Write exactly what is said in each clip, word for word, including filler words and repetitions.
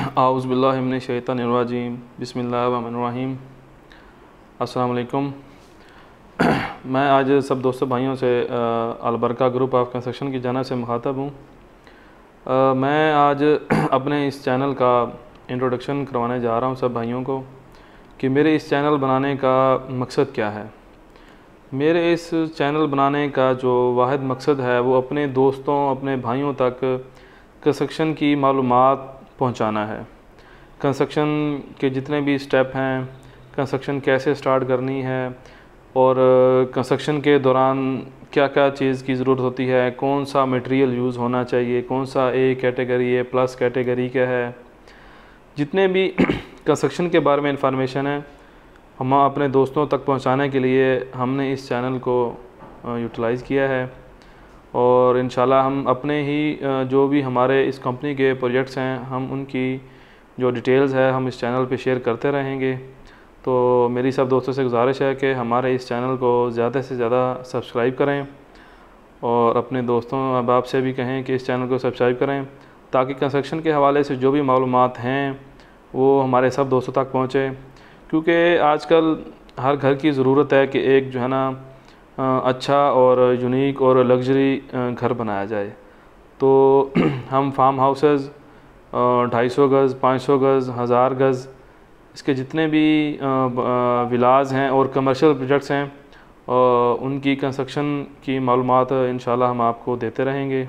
आउज़ु बिल्लाहि मिनश शैतानिर रजीम बिस्मिल्लाहिर रहमानिर रहीम। अस्सलाम वालेकुम। मैं आज सब दोस्तों भाइयों से अलबरका ग्रुप ऑफ कंस्ट्रक्शन की जानिब से मुखातब हूँ। मैं आज अपने इस चैनल का इंट्रोडक्शन करवाने जा रहा हूँ सब भाइयों को कि मेरे इस चैनल बनाने का मकसद क्या है। मेरे इस चैनल बनाने का जो वाहिद मकसद है वो अपने दोस्तों अपने भाइयों तक कंस्ट्रक्शन की मालूमात पहुंचाना है। कंस्ट्रक्शन के जितने भी स्टेप हैं, कंस्ट्रक्शन कैसे स्टार्ट करनी है और कंस्ट्रक्शन के दौरान क्या क्या चीज़ की ज़रूरत होती है, कौन सा मटेरियल यूज़ होना चाहिए, कौन सा ए कैटेगरी है, प्लस कैटेगरी क्या है, जितने भी कंस्ट्रक्शन के बारे में इंफॉर्मेशन है हम अपने दोस्तों तक पहुंचाने के लिए हमने इस चैनल को यूटिलाइज़ किया है। और इंशाल्लाह हम अपने ही जो भी हमारे इस कंपनी के प्रोजेक्ट्स हैं हम उनकी जो डिटेल्स है हम इस चैनल पे शेयर करते रहेंगे। तो मेरी सब दोस्तों से गुजारिश है कि हमारे इस चैनल को ज़्यादा से ज़्यादा सब्सक्राइब करें और अपने दोस्तों अहबाब से भी कहें कि इस चैनल को सब्सक्राइब करें ताकि कंस्ट्रक्शन के हवाले से जो भी मालूमात हैं वो हमारे सब दोस्तों तक पहुँचे। क्योंकि आजकल हर घर की ज़रूरत है कि एक जो है ना अच्छा और यूनिक और लग्जरी घर बनाया जाए। तो हम फार्म हाउसेस ढाई सौ गज़, पाँच सौ गज़, हज़ार गज़ इसके जितने भी विलाज हैं और कमर्शियल प्रोजेक्ट्स हैं उनकी कंस्ट्रक्शन की मालूमात इंशाल्लाह हम आपको देते रहेंगे।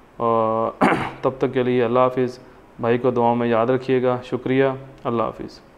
और तब तक के लिए अल्लाह हाफ़िज़। भाई को दुआओं में याद रखिएगा। शुक्रिया। अल्लाह हाफ़िज़।